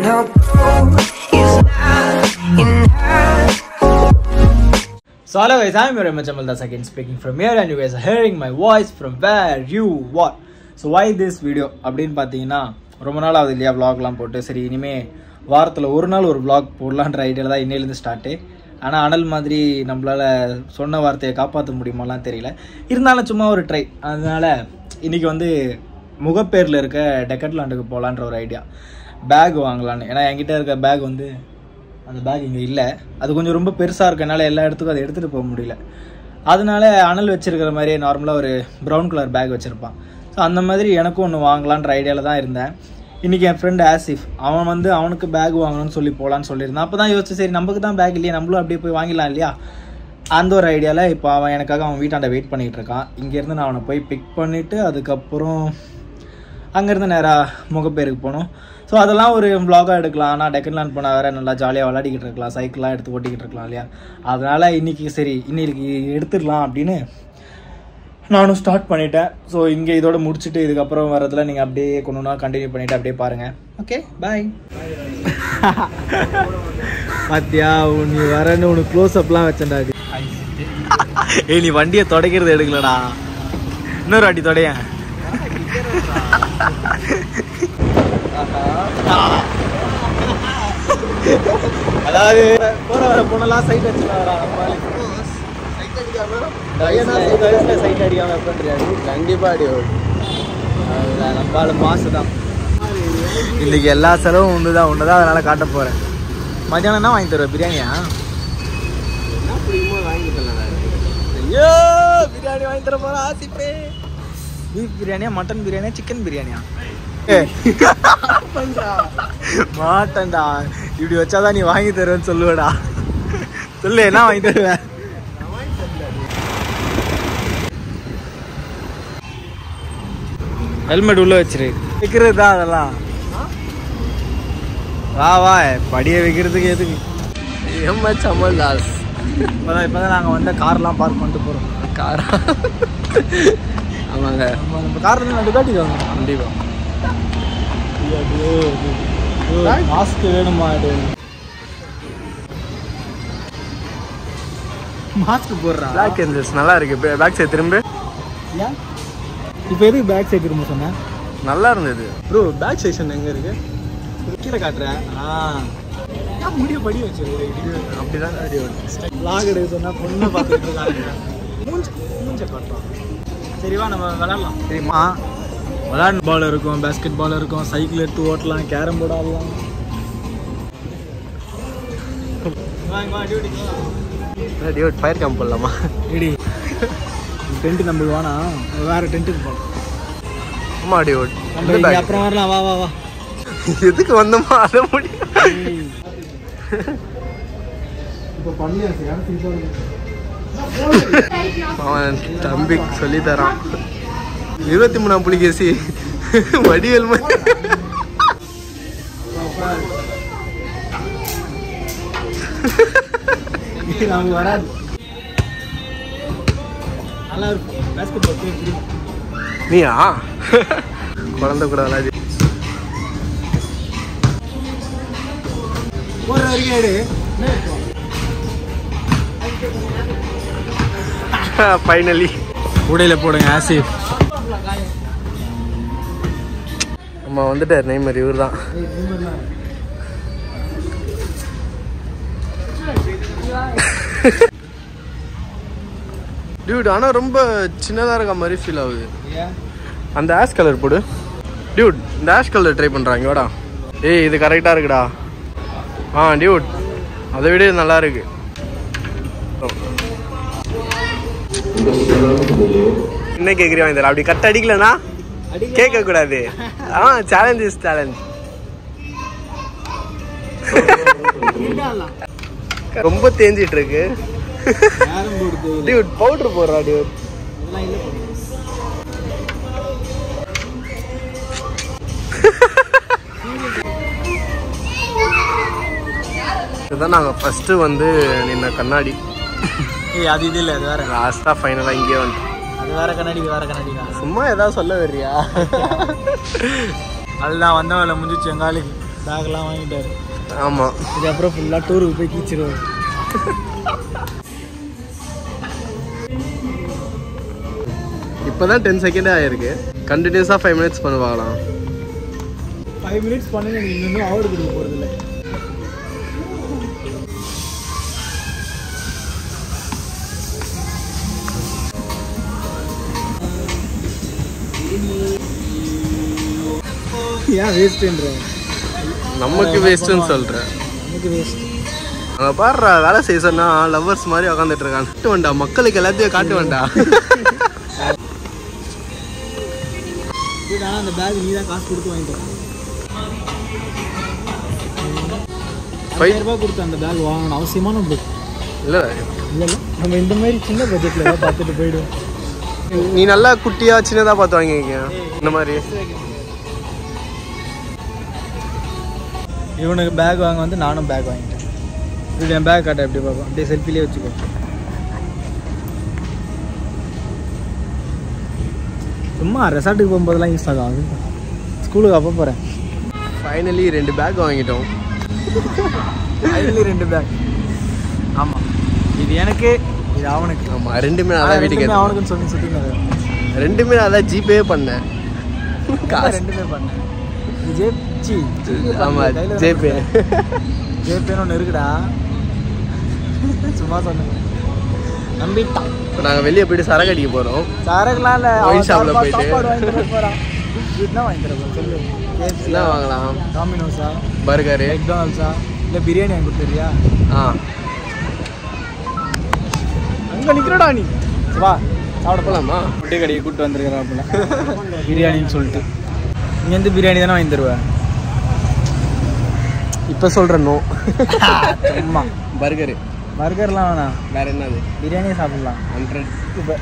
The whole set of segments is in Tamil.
her goal is not in her. So hello guys, I'm your MHAMALDAS again speaking from here, and you guys are hearing my voice from where you what. So why this video அப்படின்னு பார்த்தீங்கன்னா, ரொம்ப நாள் ஆகுது இல்லையா vlogலாம் போட்டு. சரி இனிமே வாரத்தில் ஒரு நாள் ஒரு vlog போடலான்ற ஐடியாவில் தான் இன்னையிலேருந்து ஸ்டார்ட்டு. ஆனால் அனல் மாதிரி நம்மளால் சொன்ன வார்த்தையை காப்பாற்ற முடியுமாலாம் தெரியல. இருந்தாலும் சும்மா ஒரு ட்ரை. அதனால் இன்றைக்கி வந்து முகப்பேரில் இருக்க டெக்கட்லாண்டுக்கு போகலான்ற ஒரு ஐடியா. பேக் வாங்கலான்னு. ஏன்னா என்கிட்ட இருக்க பேக் வந்து அந்த பேக் இங்கே இல்லை. அது கொஞ்சம் ரொம்ப பெருசாக இருக்கனால எல்லா இடத்துக்கும் அதை எடுத்துகிட்டு போக முடியல. அதனால அனல் வச்சுருக்கிற மாதிரியே நார்மலாக ஒரு ப்ரௌன் கலர் பேக் வச்சுருப்பான். ஸோ அந்த மாதிரி எனக்கும் ஒன்று வாங்கலான்ற ஐடியாவில் தான் இருந்தேன். இன்றைக்கி என் ஃப்ரெண்ட் ஆசிஃப் அவன் வந்து அவனுக்கு பேக் வாங்கணும்னு சொல்லி போகலான்னு சொல்லியிருந்தான். அப்போ தான் யோசிச்சு சரி நமக்கு தான் பேக் இல்லையா, நம்மளும் அப்படியே போய் வாங்கிடலாம் இல்லையா, அந்த ஒரு ஐடியாவில் இப்போ அவன் எனக்காக அவன் வீட்டாண்ட வெயிட் பண்ணிகிட்டு இருக்கான். இங்கேருந்து நான் அவனை போய் பிக் பண்ணிவிட்டு அதுக்கப்புறம் அங்கேருந்து நேராக முகப்பேருக்கு போகணும். ஸோ அதெல்லாம் ஒரு vlog-ஆக எடுக்கலாம். ஆனால் டெக்கட்லாண்ட் போனால் வேறு நல்லா ஜாலியாக விளையாடிக்கிட்டு இருக்கலாம், சைக்கிளாக எடுத்து ஓட்டிக்கிட்டு இருக்கலாம் இல்லையா. அதனால் இன்றைக்கி சரி இன்னைக்கு எடுத்துடலாம் அப்படின்னு நானும் ஸ்டார்ட் பண்ணிட்டேன். ஸோ இங்கே இதோட முடிச்சுட்டு இதுக்கப்புறம் வரதில் நீங்கள் அப்படியே கொண்டுனா கண்டினியூ பண்ணிவிட்டு அப்படியே பாருங்கள். Okay bye. பாத்தியா நீ வரன்னு உனக்கு க்ளோஸ் அப்லாம் வச்சேன்டா. ஏய் நீ வண்டியை தொடக்கிறது எடுக்கலடா, இன்னொரு வாட்டி தொடையன். அதாவது போற வர பொண்ணெல்லாம் சைட் அடிச்சுட்டாரா சைட் அடிக்காம கண்டிப்பா அடி நம்மளால மாசு தான். இன்னைக்கு எல்லா செலவும் ஒண்ணுதான் அதனால காட்ட போறேன். மத்தியானம் என்ன வாங்கி தருவேன்? பிரியாணியா? ஐயோ பிரியாணி வாங்கி தர போற ஆசிப்பே. பீஃப் பிரியாணியா, மட்டன் பிரியாணியா, சிக்கன் பிரியாணியா? மாட்டேன்டா, இப்படி வச்சாதான் நீ வாங்கி தருவேன்னு சொல்லுவடா. சொல்லு என்ன வாங்கி தருவேன்? ஹெல்மெட் உள்ள வச்சிரு. வைக்கிறது தான் அதெல்லாம். வா வா படியை வைக்கிறதுக்கு எதுக்கு? MHAMALDAS. இப்போதான் நாங்கள் வந்து கார்லாம் பார்க் பண்ணிட்டு போகிறோம். காரா? ஆமாங்க, நம்ம காரில் நான் காட்டிடுவாங்க கண்டிப்பாக. மாஸ்க் வேணுமா? மாஸ்க் போடுறா. பிளாக் ஏஞ்சல்ஸ் நல்லா இருக்கு. பேக் சைடு திரும்ப. இப்போ எதுக்கு பேக் சைடு திரும்ப சொன்னேன்? நல்லா இருந்தது ப்ரோ. பேக் செக்ஷன் எங்கே இருக்கு? கீழே காட்டுறேன். முடிய படி வச்சு அப்படிதான் பிளாக் எடுக்க சொன்னால் பொண்ணை பார்த்துட்டு இருக்காங்க. மூஞ்ச காட்டுறோம். சரிவா நம்ம விளாட்லாம். சரிம்மா விளாட் பால் இருக்கும், பேஸ்கெட் பால் இருக்கும், சைக்கிள் எடுத்து ஓட்டலாம், கேரம் போர்டு ஆடலாம். டியூட் ஃபயர் கேம்ப் போடலாமா? ரெடி. டென்ட்டு நம்ம வேணா வேறு டென்ட்டுக்கு போகலாம். ஆமா டியூட் அப்புறம் வரலாம். வா வா வா. எதுக்கு வந்தோமா அதை முடியும். இப்போ பண்ணல அவன் தம்பி சொல்லி தரான். 23ஆம் புலிகேசி வடிவேல் வராது. நல்லா இருக்கும். நீயா குழந்தை கூட விளாடி ஒரு வரைக்கும் ஃபைனலி கூடையில் போடுங்க ஆசிஃப். நம்ம வந்துட்டார் நெய்மர். இவர் தான் டியூட். ஆனால் ரொம்ப சின்னதாக இருக்க மாதிரி ஃபீல் ஆகுது. அந்த ஆஷ் கலர் போடு டியூட். இந்த ஆஷ் கலர் ட்ரை பண்ணுறாங்க. வாடா. ஏய் இது கரெக்டாக இருக்குடா. டியூட் அதை விட நல்லா இருக்கு. என்ன கேட்குறியா? வாங்கி தரேன். அப்படி கட் அடிக்கலனா கேட்க கூடாது. Challenge is challenge. ரொம்ப தேஞ்சிட்டு இருக்கு. டியூட் பவுடர் போடுறா டியூட். இதுதான் நாங்கள் ஃபஸ்ட்டு வந்து நின்ன கண்ணாடி. அது இது இல்லை, அது வேற. லாஸ்ட்டாக ஃபைனலாக இங்கே வந்து அது வேற கண்ணாடி, வேற கண்ணாடி தான். சும்மா ஏதாவது சொல்ல வர்றியா? அதுதான் வந்தவங்கள முடிஞ்சிச்சு எங்காலுக்கு. பேக்லாம் வாங்கிட்டாரு. ஆமாம், இதுக்கப்புறம் ஃபுல்லாக டூருக்கு போய் கீச்சிடுவார். இப்போ தான் 10 செகண்டே ஆகிருக்கு. கண்டினியூஸாக 5 minutes பண்ண பார்க்கலாம். 5 minutes பண்ணி நீங்கள் இன்னும் ஆர்டர் கொடுக்க போகிறதில்ல. ஏன் வேஸ்ட்டுன்ற? நமக்கு வேஸ்ட்டுன்னு சொல்கிறேன். நமக்கு வேஸ்ட். அங்கே பாடுறா வேலை செய்ய சொன்னா லவ்வர்ஸ் மாதிரி உக்காந்துட்டு இருக்கான். காட்டு வேண்டா, மக்களுக்கு எல்லாத்தையும் காட்டு வேண்டா. ஆனால் அந்த பேக் நீ தான் காசு கொடுத்து வாங்கிட்டு 5,000 கொடுத்து அந்த பேக் வாங்கணும். அவசியமான புக் இல்லை இல்லை. நம்ம இந்த மாதிரி சின்ன பட்ஜெட்டில் தான் பார்த்துட்டு போயிடுவோம். நீ நல்லா குட்டியாக சின்னதாக பார்த்து வாங்கிக்க. இந்த மாதிரி இவனுக்கு பேக் வாங்க வந்து நானும் பேக் வாங்கிட்டேன். இப்படி என் பேக் காட்ட எப்படி பார்ப்போம், அப்படியே செல்ஃபிலே வச்சுக்கோ. சும்மா ரெசார்ட்டுக்கு போகும்போதெல்லாம் யூஸ் ஆகாது. ஸ்கூலுக்கு அப்போ போகிறேன். ஃபைனலி 2 பேக் வாங்கிட்டோம். Finally 2 bag. ஆமாம், இது எனக்கு, இது அவனுக்கு. ஆமாம், 2மே நான் வீட்டுக்கு அவனுக்குன்னு சொல்லி சுற்றிங்க. 2மே நான் ஜிபே பண்ணேன். காசு 2மே பண்ணேன். ஆமாம், ஜேபே. ஜேபேன்னு ஒன்று இருக்குடா. சும்மா சொன்னேன், நம்பிட்டான். இப்போ நாங்கள் வெளியே போயிட்டு சரக்கு அடிக்க போகிறோம். சரக்குலாம் இல்லை, ஒயின் ஷாப்பில் போயிட்டு சாப்பாடு வாங்கிட்டு போகிறான். இதுதான் வாங்கி தரப்போம். சொல்லு, என்ன வாங்கலாம்? டாமினோஸா, பர்கரு, மெக்டானல்ஸா, இல்லை பிரியாணி வாங்கி கொடுத்துறியா? அங்கே நிற்கிறடா நீ. வா சாப்பிட போகலாமா? குட்டி கடையை கூப்பிட்டு வந்துருக்கிறாப்புல பிரியாணின்னு சொல்லிட்டு. இங்கேருந்து பிரியாணி தானே வாங்கி தருவேன். இப்போ சொல்கிறேன் நோ. அம்மா பர்கரு, பர்கர்லாம் வேணாம். வேறு என்னது? பிரியாணியே சாப்பிட்லாம். 100. இப்போ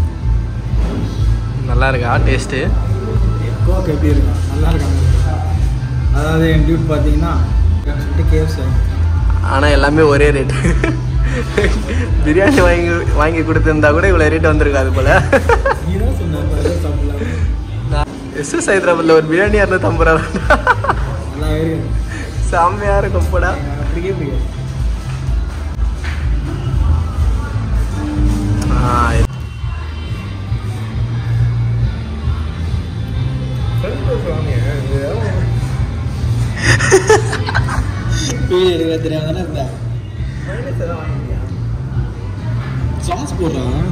நல்லா இருக்கா டேஸ்ட்டு? கோக் எப்படி இருக்கு? நல்லா இருக்காங்க. அதாவது என் டியூட் பார்த்தீங்கன்னா கேஎஃப்சி. ஆனால் எல்லாமே ஒரே ரேட்டு. பிரியாணி வாங்கி கொடுத்துருந்தா கூட இவ்வளோ ரேட்டு வந்திருக்காது போல. நீ தான் சொன்ன சாப்பிடலாம். எஸ்எஸ் ஹைதராபாத்தில் ஒரு பிரியாணி 250 ரூபா. நல்லா இருக்கு, செம்மையாக இருக்கும் போடா. அப்படியே பிடிக்கும். வீடியோ எடுக்க தெரியாம தானே இருந்தேன். சாஸ் போடுறான்.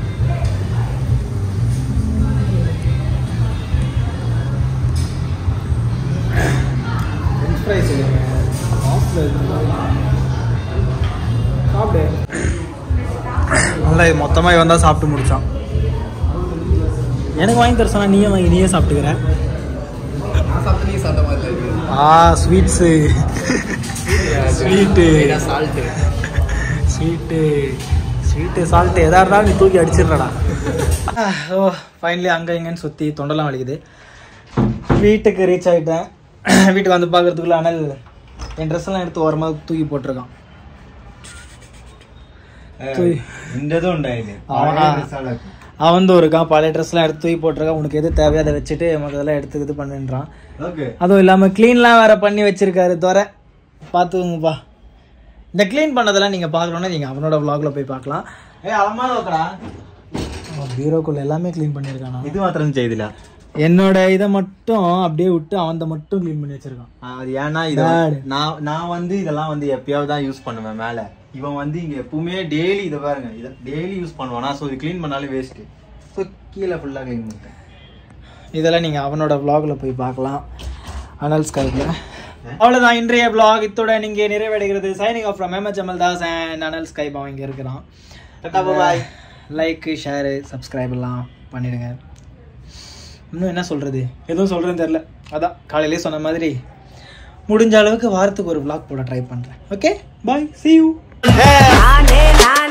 ஃப்ரெஞ்ச் ஃப்ரைஸ் சாப்பிடு. நல்லா இது மொத்தமாக வந்தால் சாப்பிட்டு முடிச்சான். எனக்கு வாங்கி தர சொன்னா நீயே வாங்கி நீயே சாப்பிட்டுக்கிற. Sweets, sweet, sweet, sweet, salt எதாக இருந்தாலும் நீ தூக்கி அடிச்சிடுறடா. ஓ ஃபைனலி அங்கே இங்கேன்னு சுற்றி தொண்டெல்லாம் வலிக்குது. வீட்டுக்கு ரீச் ஆகிட்டேன். வீட்டுக்கு வந்து பார்க்குறதுக்குள்ள அனல் என் ட்ரெஸ்ஸெல்லாம் எடுத்து ஓரமாக தூக்கி போட்டிருக்கான். அவன் வந்து இருக்கான், பழைய ட்ரெஸ்லாம் எடுத்து தூக்கி போட்டிருக்கான். உனக்கு எது தேவையோ அதை வச்சுட்டு நமக்கு அதெல்லாம் எடுத்து இது பண்ணுன்றான். அதுவும் இல்லாமல் க்ளீன்லாம் வேற பண்ணி வச்சிருக்காரு. தோற பார்த்துங்கப்பா. இந்த க்ளீன் பண்ணதெல்லாம் நீங்கள் பார்க்கணுன்னா நீங்கள் அவனோட vlogல போய் பார்க்கலாம். பீரோக்குள்ள எல்லாமே க்ளீன் பண்ணியிருக்கானா? இது மாத்திரம் செய்தில என்னோட இதை மட்டும் அப்படியே விட்டு அவன் மட்டும் க்ளீன் பண்ணி வச்சிருக்கான். அது ஏன்னா இதை நான் வந்து இதெல்லாம் வந்து எப்பயாவது தான் யூஸ் பண்ணுவேன். மேலே இவன் வந்து இங்கே எப்பவுமே டெய்லி இதை பாருங்க, இதை டெய்லி யூஸ் பண்ணுவானா. ஸோ இது க்ளீன் பண்ணாலும் வேஸ்ட்டு. ஸோ கீழே ஃபுல்லாக க்ளீன் பண்ணிட்டேன். இதெல்லாம் நீங்கள் அவனோட vlogல போய் பார்க்கலாம். அனல் ஸ்கைல அவ்வளோதான் இன்றைய vlog. இத்துடன் இங்கே நிறைவடைகிறது. Signing off from MHAMALDAS and அனல் ஸ்கை. அவன் இங்கே இருக்கிறான். பாய். லைக், ஷேரு, சப்ஸ்கிரைப் எல்லாம் பண்ணிடுங்க. இன்னும் என்ன சொல்கிறது, எதுவும் சொல்கிறேன்னு தெரில. அதான் காலையிலே சொன்ன மாதிரி முடிஞ்ச அளவுக்கு வாரத்துக்கு ஒரு vlog போட ட்ரை பண்ணுறேன். Okay bye, see you.